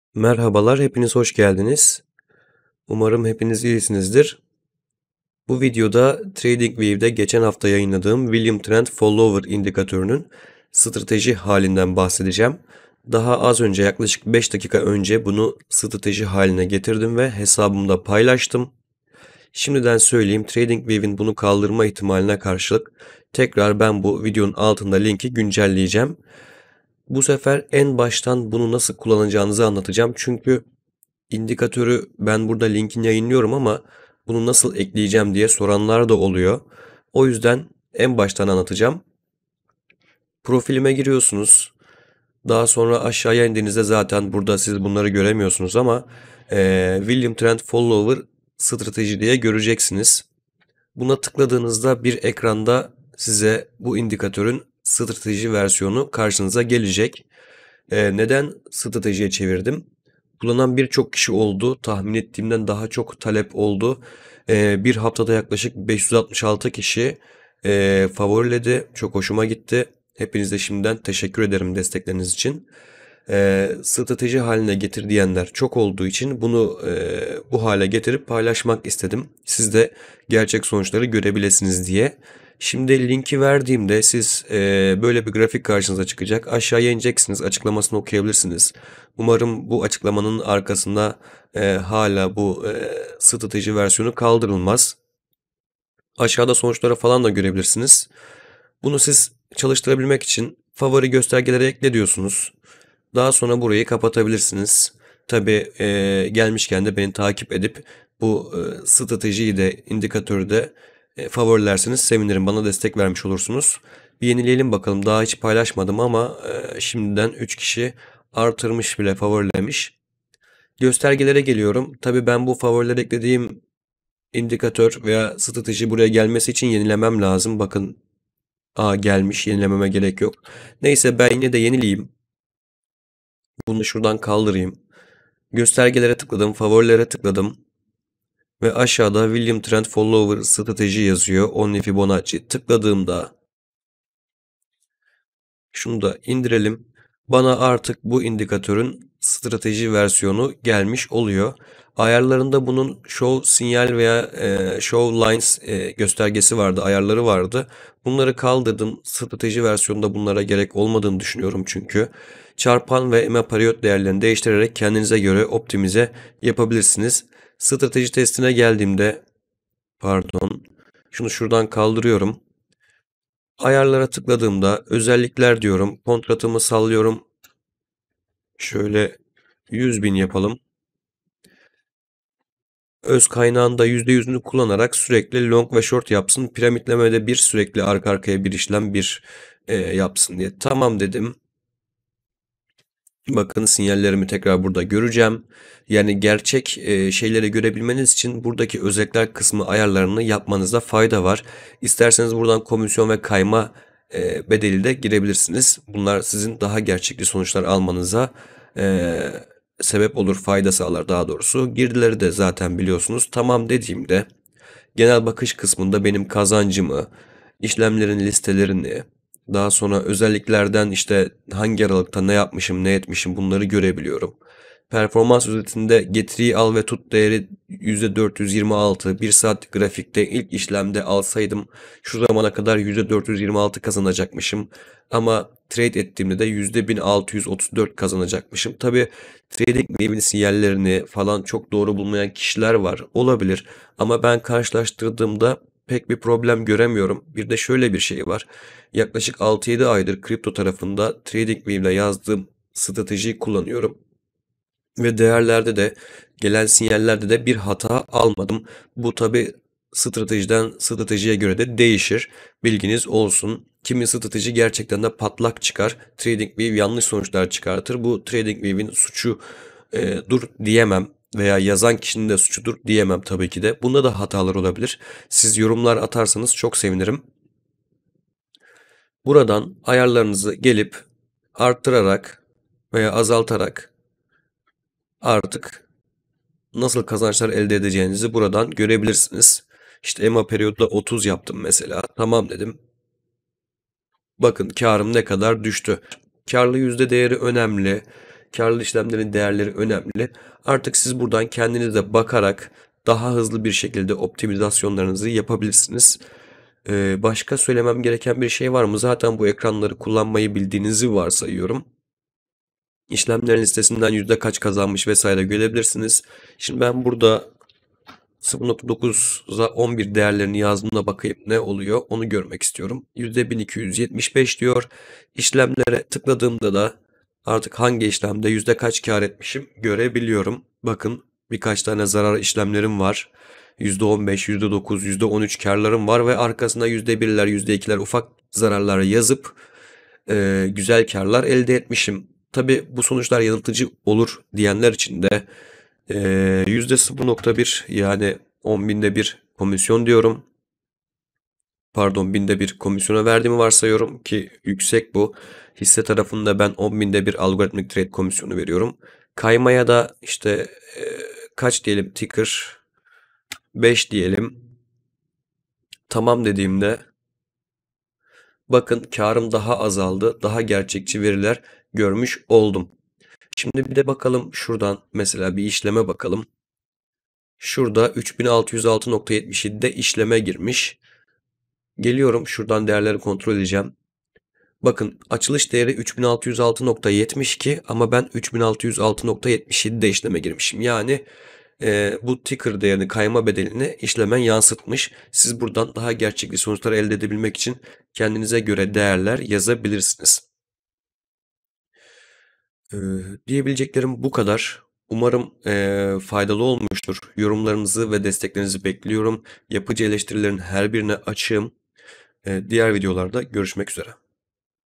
Merhabalar, hepiniz hoş geldiniz. Umarım hepiniz iyisinizdir. Bu videoda TradingView'de geçen hafta yayınladığım William Trend Follower indikatörünün strateji halinden bahsedeceğim. Daha az önce yaklaşık 5 dakika önce bunu strateji haline getirdim ve hesabımda paylaştım. Şimdiden söyleyeyim, TradingView'in bunu kaldırma ihtimaline karşılık tekrar ben bu videonun altında linki güncelleyeceğim. Bu sefer en baştan bunu nasıl kullanacağınızı anlatacağım. Çünkü İndikatörü ben burada linkini yayınlıyorum ama bunu nasıl ekleyeceğim diye soranlar da oluyor. O yüzden en baştan anlatacağım. Profilime giriyorsunuz. Daha sonra aşağıya indiğinizde zaten burada siz bunları göremiyorsunuz ama William Trend Follower strateji diye göreceksiniz. Buna tıkladığınızda bir ekranda size bu indikatörün strateji versiyonu karşınıza gelecek. Neden stratejiye çevirdim? Kullanan birçok kişi oldu. Tahmin ettiğimden daha çok talep oldu. Bir haftada yaklaşık 566 kişi favoriledi. Çok hoşuma gitti. Hepinize şimdiden teşekkür ederim destekleriniz için. Strateji haline getir diyenler çok olduğu için bunu bu hale getirip paylaşmak istedim. Siz de gerçek sonuçları görebilirsiniz diye. Şimdi linki verdiğimde siz böyle bir grafik karşınıza çıkacak. Aşağıya ineceksiniz, açıklamasını okuyabilirsiniz. Umarım bu açıklamanın arkasında hala bu strateji versiyonu kaldırılmaz. Aşağıda sonuçları falan da görebilirsiniz. Bunu siz çalıştırabilmek için favori göstergeleri ekle diyorsunuz. Daha sonra burayı kapatabilirsiniz. Tabii gelmişken de beni takip edip bu stratejiyi de indikatörü de favorilerseniz sevinirim. Bana destek vermiş olursunuz. Bir yenileyelim bakalım. Daha hiç paylaşmadım ama şimdiden 3 kişi artırmış bile favorilemiş. Göstergelere geliyorum. Tabii ben bu favorilere eklediğim indikatör veya strateji buraya gelmesi için yenilemem lazım. Bakın gelmiş, yenilememe gerek yok. Neyse ben yine de yenileyim. Bunu şuradan kaldırayım. Göstergelere tıkladım, favorilere tıkladım ve aşağıda William Trend Follower strateji yazıyor. Only Fibonacci tıkladığımda şunu da indirelim. Bana artık bu indikatörün strateji versiyonu gelmiş oluyor. Ayarlarında bunun show sinyal veya show lines göstergesi vardı, ayarları vardı. Bunları kaldırdım. Strateji versiyonunda bunlara gerek olmadığını düşünüyorum çünkü. Çarpan ve EMA periyot değerlerini değiştirerek kendinize göre optimize yapabilirsiniz. Strateji testine geldiğimde, pardon, şunu şuradan kaldırıyorum. Ayarlara tıkladığımda özellikler diyorum. Kontratımı sallıyorum. Şöyle 100.000 yapalım. Öz kaynağında %100'ünü kullanarak sürekli long ve short yapsın. Piramitlemede bir sürekli arka arkaya bir işlem yapsın diye. Tamam dedim. Bakın sinyallerimi tekrar burada göreceğim. Yani gerçek şeyleri görebilmeniz için buradaki özellikler kısmı ayarlarını yapmanızda fayda var. İsterseniz buradan komisyon ve kayma bedeli de girebilirsiniz. Bunlar sizin daha gerçekçi sonuçlar almanıza e, sebep olur, fayda sağlar daha doğrusu. Girdileri de zaten biliyorsunuz. Tamam dediğimde genel bakış kısmında benim kazancımı, işlemlerin listelerini, daha sonra özelliklerden işte hangi aralıkta ne yapmışım, ne etmişim bunları görebiliyorum. Performans özetinde getiriyi al ve tut değeri %426. 1 saat grafikte ilk işlemde alsaydım şu zamana kadar %426 kazanacakmışım. Ama trade ettiğimde de %1634 kazanacakmışım. Tabi TradingView'in sinyallerini falan çok doğru bulmayan kişiler var. Olabilir. Ama ben karşılaştırdığımda pek bir problem göremiyorum. Bir de şöyle bir şey var. Yaklaşık 6-7 aydır kripto tarafında TradingView ile yazdığım stratejiyi kullanıyorum. Ve değerlerde de gelen sinyallerde de bir hata almadım. Bu tabi stratejiden stratejiye göre de değişir. Bilginiz olsun. Kimi strateji gerçekten de patlak çıkar. TradingView yanlış sonuçlar çıkartır. Bu TradingView'in suçu dur diyemem veya yazan kişinin de suçudur diyemem tabii ki de. Bunda da hatalar olabilir. Siz yorumlar atarsanız çok sevinirim. Buradan ayarlarınızı gelip arttırarak veya azaltarak artık nasıl kazançlar elde edeceğinizi buradan görebilirsiniz. İşte EMA periyodda 30 yaptım mesela. Tamam dedim. Bakın karım ne kadar düştü. Karlı yüzde değeri önemli. Karlı işlemlerin değerleri önemli. Artık siz buradan kendinize bakarak daha hızlı bir şekilde optimizasyonlarınızı yapabilirsiniz. Başka söylemem gereken bir şey var mı? Zaten bu ekranları kullanmayı bildiğinizi varsayıyorum. İşlemlerin listesinden yüzde kaç kazanmış vesaire görebilirsiniz. Şimdi ben burada 0.9'a 11 değerlerini yazdığımda bakayım ne oluyor onu görmek istiyorum. %1275 diyor. İşlemlere tıkladığımda da artık hangi işlemde yüzde kaç kar etmişim görebiliyorum. Bakın birkaç tane zarar işlemlerim var. %15, %9, %13 karlarım var ve arkasına %1'ler, %2'ler ufak zararlar yazıp güzel karlar elde etmişim. Tabi bu sonuçlar yanıltıcı olur diyenler için de %0.1 yani 10 binde bir komisyon diyorum. Pardon, binde bir komisyona verdiğimi varsayıyorum ki yüksek bu. Hisse tarafında ben 10 binde bir algoritmik trade komisyonu veriyorum. Kaymaya da işte kaç diyelim, ticker 5 diyelim. Tamam dediğimde bakın karım daha azaldı. Daha gerçekçi veriler görmüş oldum. Şimdi bir de bakalım şuradan mesela bir işleme bakalım. Şurada 3606.77'de işleme girmiş. Geliyorum şuradan değerleri kontrol edeceğim. Bakın açılış değeri 3606.72 ama ben 3606.77'de işleme girmişim. Yani bu ticker değerini, kayma bedelini işlemen yansıtmış. Siz buradan daha gerçekçi sonuçlar elde edebilmek için kendinize göre değerler yazabilirsiniz. Diyebileceklerim bu kadar. Umarım faydalı olmuştur. Yorumlarınızı ve desteklerinizi bekliyorum. Yapıcı eleştirilerin her birine açığım. Diğer videolarda görüşmek üzere.